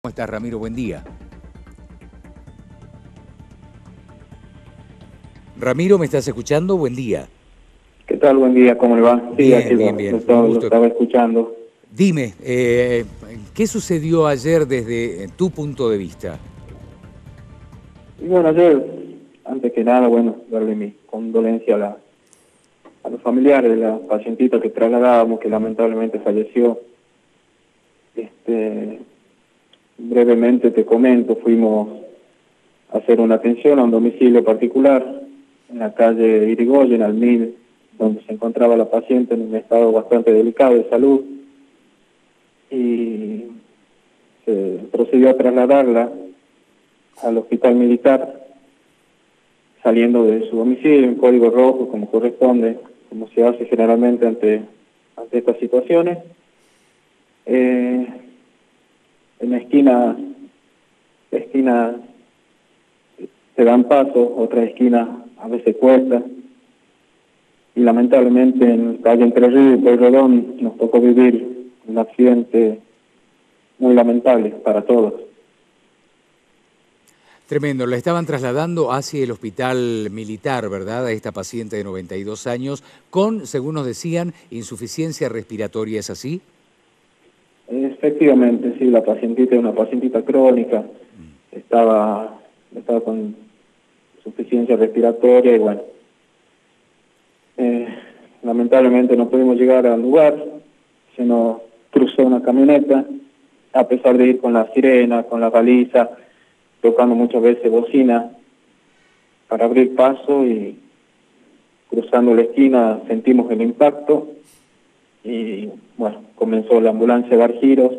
¿Cómo estás, Ramiro? Buen día. Ramiro, ¿me estás escuchando? Buen día. ¿Qué tal? Buen día, ¿cómo le va? Sí, Bien, aquí bien, bien. Un lo gusto. estaba escuchando. Dime, ¿qué sucedió ayer desde tu punto de vista? Y bueno, ayer, antes que nada, bueno, darle mi condolencia a los familiares de la pacientita que trasladábamos, que lamentablemente falleció. Brevemente te comento, fuimos a hacer una atención a un domicilio particular en la calle Irigoyen, al 1000, donde se encontraba la paciente en un estado bastante delicado de salud. Y se procedió a trasladarla al hospital militar, saliendo de su domicilio en código rojo, como corresponde, como se hace generalmente ante estas situaciones. En la esquina se dan paso, otra esquina a veces cuesta, y lamentablemente en la calle Entre Ríos y Pueyrredón nos tocó vivir un accidente muy lamentable para todos. Tremendo, la estaban trasladando hacia el hospital militar, ¿verdad? A esta paciente de 92 años con, según nos decían, insuficiencia respiratoria, ¿es así? Efectivamente, sí, la pacientita es una pacientita crónica, estaba con insuficiencia respiratoria y bueno, lamentablemente no pudimos llegar al lugar, se nos cruzó una camioneta, a pesar de ir con la sirena, con la baliza, tocando muchas veces bocina para abrir paso, y cruzando la esquina sentimos el impacto y bueno, comenzó la ambulancia a dar giros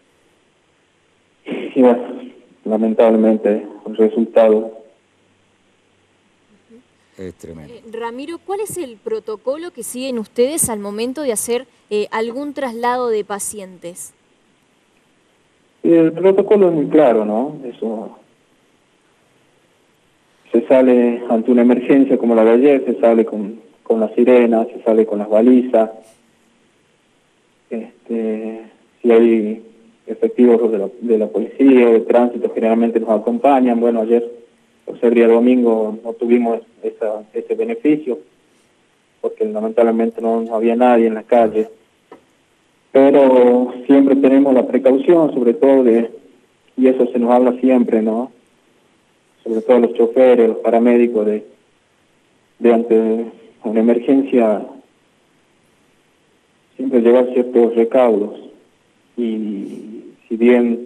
y bueno, lamentablemente el resultado Es tremendo. Ramiro, ¿cuál es el protocolo que siguen ustedes al momento de hacer algún traslado de pacientes? el protocolo es muy claro, ¿no? Eso, se sale ante una emergencia como la de ayer, se sale con la sirena, se sale con las balizas. Si hay efectivos de la policía o de tránsito, generalmente nos acompañan. Bueno, ayer, por ser día domingo, no tuvimos ese beneficio, porque lamentablemente no había nadie en la calle. Pero siempre tenemos la precaución, sobre todo y eso se nos habla siempre, ¿no? Sobre todo los choferes, los paramédicos, de ante una emergencia, siempre llevar ciertos recaudos. Y si bien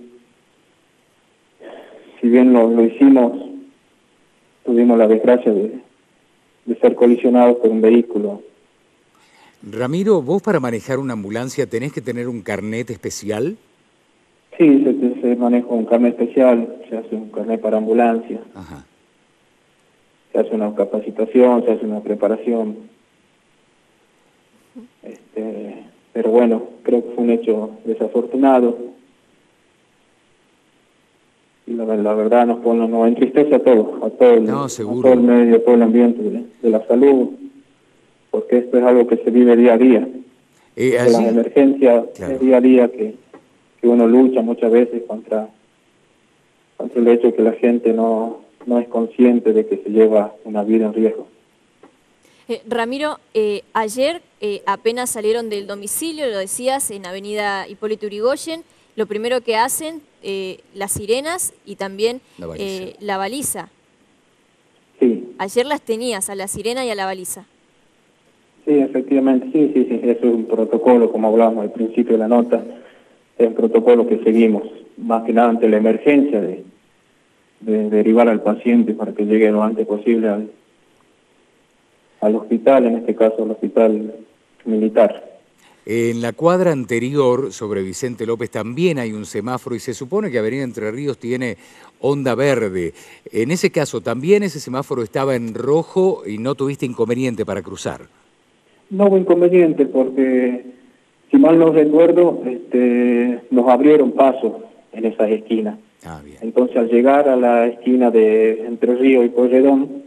lo hicimos, tuvimos la desgracia de ser colisionados por un vehículo. Ramiro, ¿vos para manejar una ambulancia tenés que tener un carnet especial? Sí, se maneja un carnet especial, se hace un carnet para ambulancia. Ajá. Se hace una capacitación, se hace una preparación. Pero bueno, creo que fue un hecho desafortunado. Y la verdad nos entristece a todos, a todo el medio, a todo el ambiente de la salud, porque esto es algo que se vive día a día. Las emergencias, claro, es día a día que uno lucha muchas veces contra el hecho de que la gente no es consciente de que se lleva una vida en riesgo. Ramiro, ayer apenas salieron del domicilio, lo decías, en Avenida Hipólito Yrigoyen, lo primero que hacen, las sirenas y también la baliza. Sí. Ayer las tenías, a la sirena y a la baliza. Sí, efectivamente, sí, eso es un protocolo, como hablamos al principio de la nota, es un protocolo que seguimos, más que nada ante la emergencia de derivar al paciente para que llegue lo antes posible al hospital, en este caso al hospital militar. En la cuadra anterior, sobre Vicente López, también hay un semáforo y se supone que Avenida Entre Ríos tiene onda verde. En ese caso, ¿también ese semáforo estaba en rojo y no tuviste inconveniente para cruzar? No hubo inconveniente porque, si mal no recuerdo, nos abrieron paso en esas esquinas. Ah, bien. Entonces, al llegar a la esquina de Entre Ríos y Pueyrredón,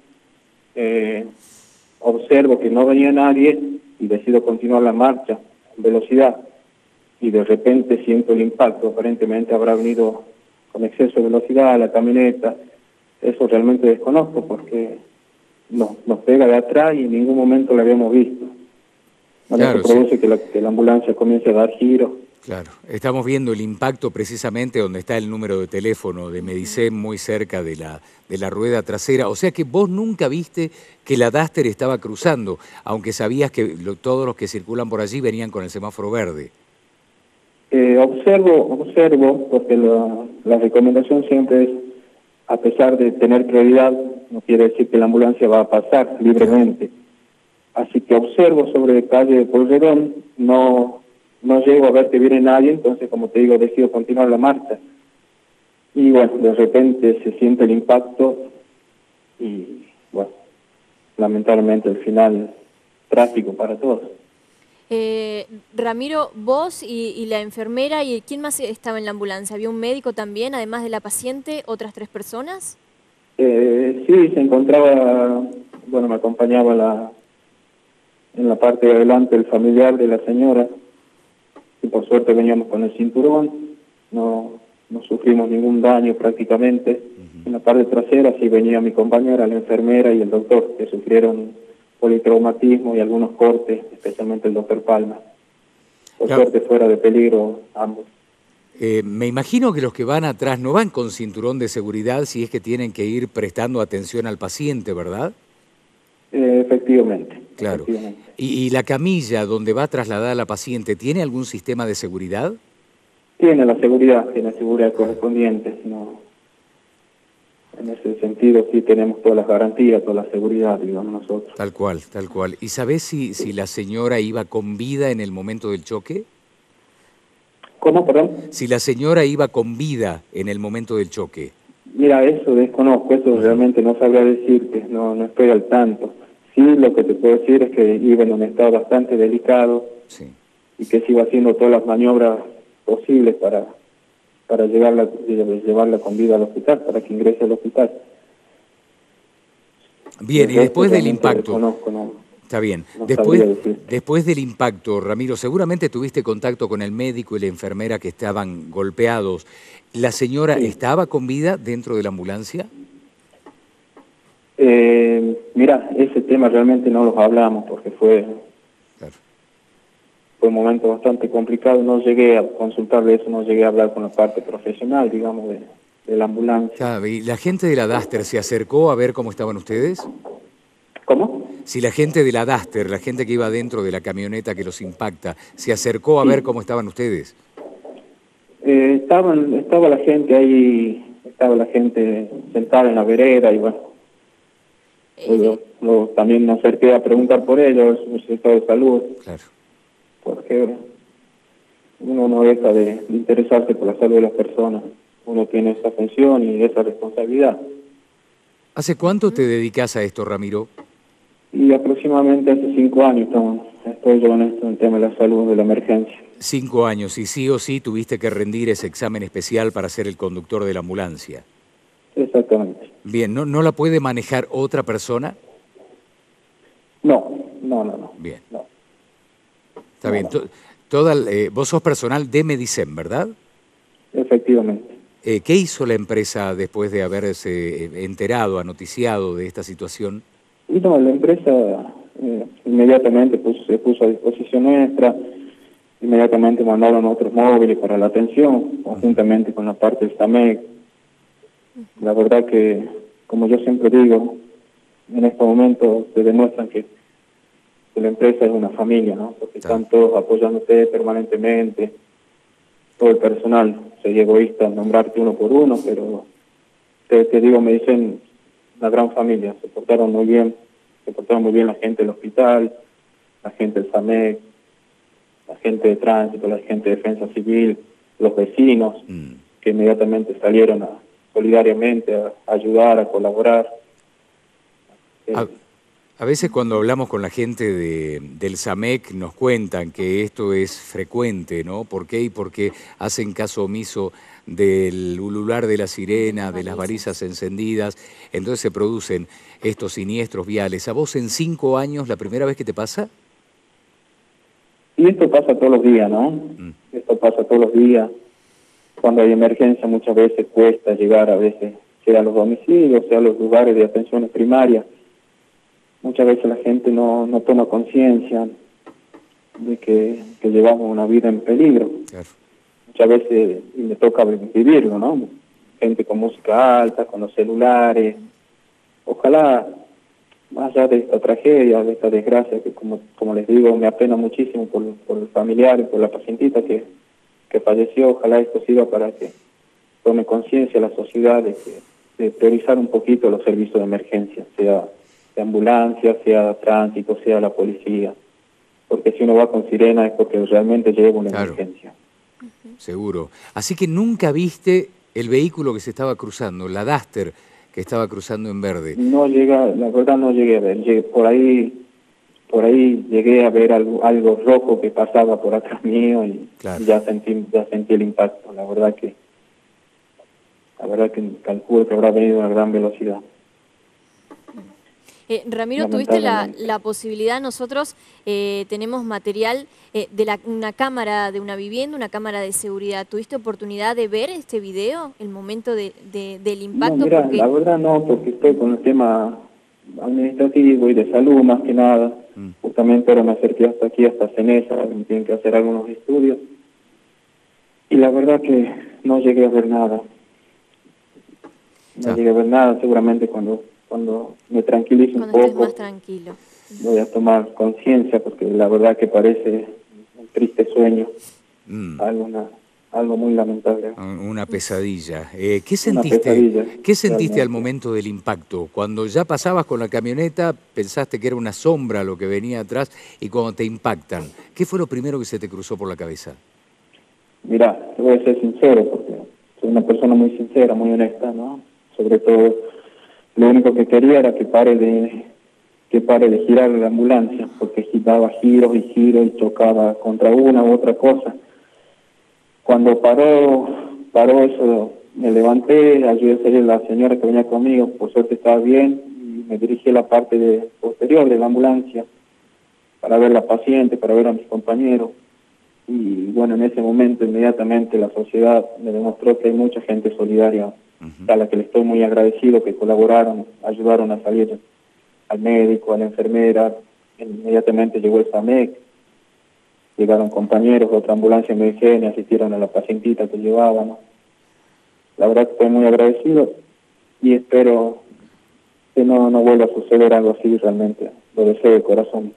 observo que no venía nadie y decido continuar la marcha en velocidad. Y de repente siento el impacto. Aparentemente habrá venido con exceso de velocidad a la camioneta. Eso realmente desconozco porque nos pega de atrás y en ningún momento la habíamos visto. Claro, eso produce que la ambulancia comience a dar giros. Claro, estamos viendo el impacto precisamente donde está el número de teléfono de Medicem, muy cerca de la rueda trasera. O sea que vos nunca viste que la Duster estaba cruzando, aunque sabías que todos los que circulan por allí venían con el semáforo verde. Observo, porque la recomendación siempre es, a pesar de tener prioridad, no quiere decir que la ambulancia va a pasar libremente. Así que observo sobre calle Polredón, no llego a ver que viene nadie, entonces, como te digo, decido continuar la marcha. Y bueno, de repente se siente el impacto y, bueno, lamentablemente el final trágico para todos. Ramiro, vos y la enfermera, ¿y quién más estaba en la ambulancia? ¿Había un médico también, además de la paciente, otras 3 personas? Sí, se encontraba, bueno, me acompañaba en la parte de adelante el familiar de la señora, y por suerte veníamos con el cinturón, no sufrimos ningún daño prácticamente. En la parte trasera sí venía mi compañera, la enfermera y el doctor, que sufrieron politraumatismo y algunos cortes, especialmente el doctor Palma. Por suerte fuera de peligro ambos. Me imagino que los que van atrás no van con cinturón de seguridad si es que tienen que ir prestando atención al paciente, ¿verdad? Efectivamente. Claro. Efectivamente. ¿Y la camilla donde va trasladada la paciente tiene algún sistema de seguridad? Tiene la seguridad correspondiente. No. En ese sentido sí tenemos todas las garantías, toda la seguridad, digamos nosotros. Tal cual, tal cual. ¿Y sabés si la señora iba con vida en el momento del choque? ¿Cómo, perdón? Si la señora iba con vida en el momento del choque. Mira, eso desconozco, eso realmente no sabría decirte, no estoy al tanto. Sí, lo que te puedo decir es que iba en un estado bastante delicado, sí, y que se iba haciendo todas las maniobras posibles para llevarla con vida al hospital, para que ingrese al hospital. Bien, y después del impacto... No, está bien. No después del impacto, Ramiro, seguramente tuviste contacto con el médico y la enfermera que estaban golpeados. ¿La señora estaba con vida dentro de la ambulancia? Mira, ese tema realmente no lo hablamos porque fue un momento bastante complicado. No llegué a consultarle eso, no llegué a hablar con la parte profesional, digamos, de la ambulancia. ¿Y la gente de la Duster se acercó a ver cómo estaban ustedes? ¿Cómo? Si la gente de la Duster, la gente que iba dentro de la camioneta que los impacta, se acercó a ver cómo estaban ustedes. Estaba la gente ahí, estaba la gente sentada en la vereda y bueno, yo también me acerqué a preguntar por ellos, su estado de salud. Claro. Porque uno no deja de interesarse por la salud de las personas, uno tiene esa función y esa responsabilidad. ¿Hace cuánto te dedicas a esto, Ramiro? Y aproximadamente hace 5 años estoy yo en esto, en el tema de la salud, de la emergencia. 5 años, y sí o sí tuviste que rendir ese examen especial para ser el conductor de la ambulancia. Exactamente. Bien, ¿no la puede manejar otra persona? No. Bien. No. Está bien. Vos sos personal de Medicem, ¿verdad? Efectivamente. ¿Qué hizo la empresa después de haberse enterado, noticiado de esta situación? Y no, la empresa inmediatamente se puso a disposición nuestra, inmediatamente mandaron otros móviles para la atención, conjuntamente con la parte del SAMEC. La verdad que, como yo siempre digo, en estos momentos se demuestran que la empresa es una familia, ¿no? Porque están todos apoyándote permanentemente, todo el personal. Sería egoísta nombrarte uno por uno, pero te digo, me dicen una gran familia, se portaron muy bien la gente del hospital, la gente del SAMEC, la gente de tránsito, la gente de defensa civil, los vecinos, que inmediatamente salieron solidariamente a ayudar, a colaborar. A veces cuando hablamos con la gente del SAMEC nos cuentan que esto es frecuente, ¿no? ¿Por qué? Y porque hacen caso omiso del ulular de la sirena, de las balizas encendidas, entonces se producen estos siniestros viales. ¿A vos en 5 años la primera vez que te pasa? Y esto pasa todos los días, ¿no? Esto pasa todos los días. cuando hay emergencia muchas veces cuesta llegar, a veces sea a los domicilios, sea a los lugares de atenciones primarias. Muchas veces la gente no toma conciencia de que llevamos una vida en peligro. Claro. Muchas veces me toca vivirlo, ¿no? Gente con música alta, con los celulares. Ojalá, más allá de esta tragedia, de esta desgracia, que como les digo, me apena muchísimo por el familiar y por la pacientita que falleció, ojalá esto sirva para que tome conciencia la sociedad de priorizar un poquito los servicios de emergencia, sea de ambulancia, sea tránsito, sea la policía. Porque si uno va con sirena es porque realmente lleva una emergencia. Seguro. Así que nunca viste el vehículo que se estaba cruzando, la Duster que estaba cruzando en verde. No la verdad no llegué a ver. Por ahí llegué a ver algo rojo que pasaba por atrás mío y ya sentí el impacto. La verdad que calculo que habrá venido a una gran velocidad. Ramiro, tuviste la posibilidad, nosotros tenemos material de una cámara de una vivienda, una cámara de seguridad. ¿Tuviste oportunidad de ver este video, el momento del impacto? No, mira, la verdad no, porque estoy con el tema administrativo y de salud más que nada. Justamente ahora me acerqué hasta aquí, hasta Cenesa, me tienen que hacer algunos estudios. Y la verdad que no llegué a ver nada. No llegué a ver nada, seguramente cuando me tranquilice un poco, estés más tranquilo, voy a tomar conciencia, porque la verdad que parece un triste sueño, algo muy lamentable. Una pesadilla. ¿Qué sentiste? ¿Qué sentiste al momento del impacto? Cuando ya pasabas con la camioneta, pensaste que era una sombra lo que venía atrás, y cuando te impactan, ¿qué fue lo primero que se te cruzó por la cabeza? Mirá, te voy a ser sincero, porque soy una persona muy sincera, muy honesta, ¿no? Sobre todo, lo único que quería era que pare de girar la ambulancia, porque daba giros y chocaba contra una u otra cosa. Cuando paró eso, me levanté, ayudé a salir a la señora que venía conmigo, por suerte estaba bien, y me dirigí a la parte posterior de la ambulancia para ver a la paciente, para ver a mis compañeros. Y bueno, en ese momento inmediatamente la sociedad me demostró que hay mucha gente solidaria, a la que le estoy muy agradecido, que colaboraron, ayudaron a salir al médico, a la enfermera. Inmediatamente llegó el SAMEC, llegaron compañeros de otra ambulancia me dijeron y asistieron a la pacientita que llevábamos. La verdad que estoy muy agradecido y espero que no vuelva a suceder algo así, realmente lo deseo de corazón.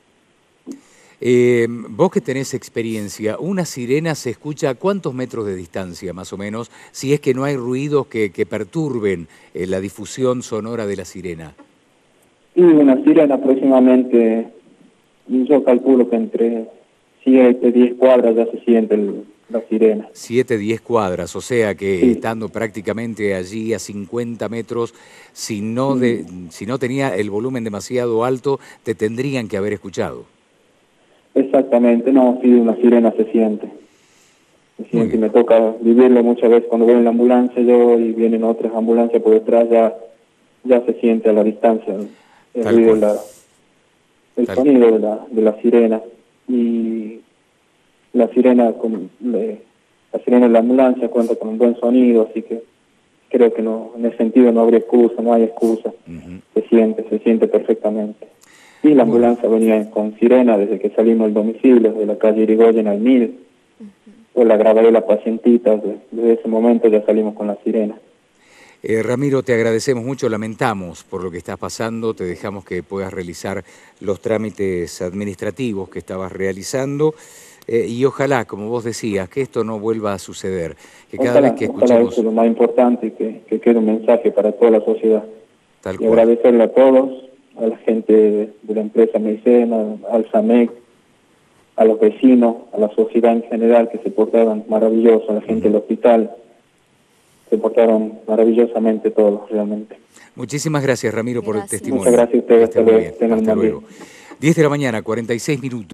Vos que tenés experiencia, ¿una sirena se escucha a cuántos metros de distancia, más o menos, si es que no hay ruidos que perturben la difusión sonora de la sirena? Sí, una sirena aproximadamente, yo calculo que entre 7, 10 cuadras ya se siente la sirena. 7, 10 cuadras, o sea que estando prácticamente allí a 50 metros, si no tenía el volumen demasiado alto, te tendrían que haber escuchado. Exactamente, no, sí, una sirena se siente. Y me toca vivirlo muchas veces cuando voy en la ambulancia yo y vienen otras ambulancias por detrás, ya se siente a la distancia el ruido, el sonido de la sirena. Y la sirena de la ambulancia cuenta con un buen sonido, así que creo que no, en ese sentido no habría excusa, no hay excusa. Se siente perfectamente. Y la ambulancia venía con sirena desde que salimos del domicilio, de la calle Irigoyen al 1000. Pues la grabé la pacientita, desde ese momento ya salimos con la sirena. Ramiro, te agradecemos mucho, lamentamos por lo que estás pasando, te dejamos que puedas realizar los trámites administrativos que estabas realizando y ojalá, como vos decías, que esto no vuelva a suceder, que cada vez que escuchemos... Eso es lo más importante, que quede un mensaje para toda la sociedad. Tal y cual. Agradecerle a todos, a la gente de la empresa Medicena, al SAMEC, a los vecinos, a la sociedad en general, que se portaron maravilloso, a la gente del hospital, se portaron maravillosamente todos, realmente. Muchísimas gracias, Ramiro, por el testimonio. Muchas gracias a ustedes. Hasta luego. 10 de la mañana, 46 minutos.